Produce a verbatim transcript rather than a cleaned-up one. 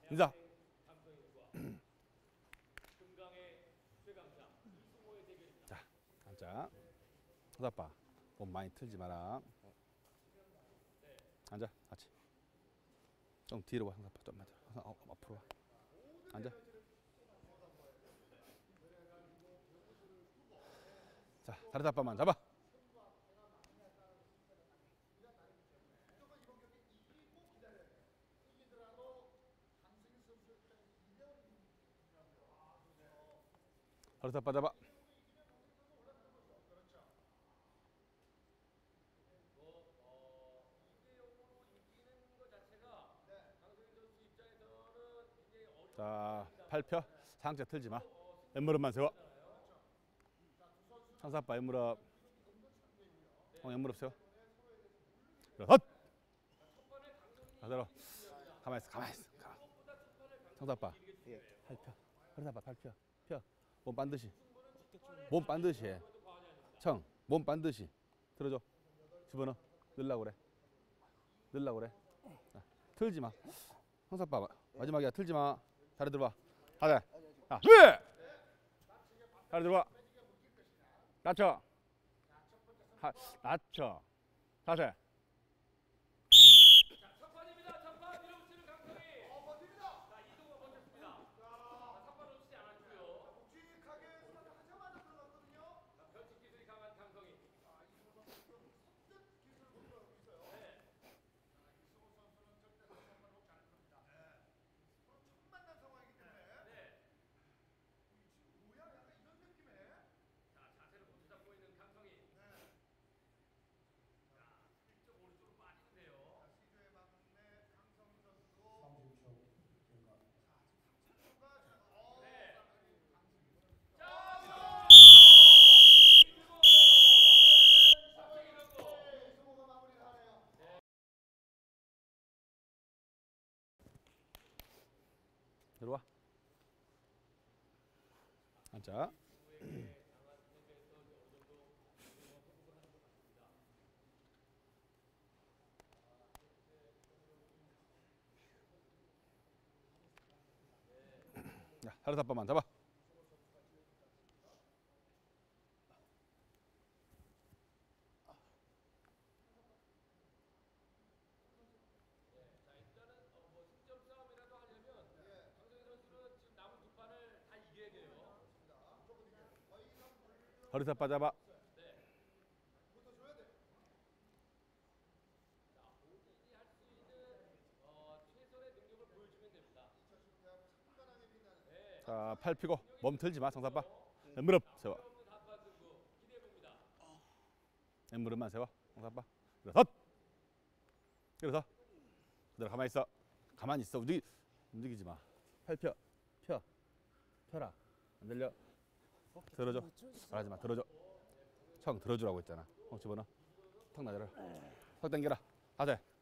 인사. 자, 앉아. 서사빠. 몸 많이 틀지 마라. 앉아, 같이. 좀 뒤로 와, 서사빠. 좀만 더. 어, 앞으로 와. 앉아. 자, 다리 사빠만 잡아. 다리 사빠 잡아. 자, 팔 펴. 상체 틀지 마. 왼무릎만 세워. 상사빠 왼무릎. 어, 왼무릎 세워. 헛! 그대로. 가만히 있어, 가만히 있어. 상사빠. 팔 펴. 상사빠 팔 펴. 펴. 몸 반드시. 몸 반드시 해. 청. 몸 반드시. 들어줘. 집어넣어. 넣으려고 그래. 넣으려고 그래. 자, 틀지 마. 상사빠 마지막이야. 틀지 마. 다리 들어봐. 다리. 자, 네! 다리 들어봐. 낮춰. 하, 낮춰. 자세. 들어와. 앉아. 자, 다리 사빠만 잡아. 허리 사빠 잡아. 자, 팔 펴고 몸 틀지 마. 상사빠. 무릎 세워. 무릎만 세워. 상사빠. 일어서. 일어서. 그대로 가만히 있어. 가만히 있어. 움직이, 움직이지 마. 팔 펴. 펴. 펴라. 안 들려? 들어줘. 말하지 마. 들어줘. 청 들어주라고 했잖아. 어, 집어넣어. 턱 나져라. 턱 당겨라. 하세.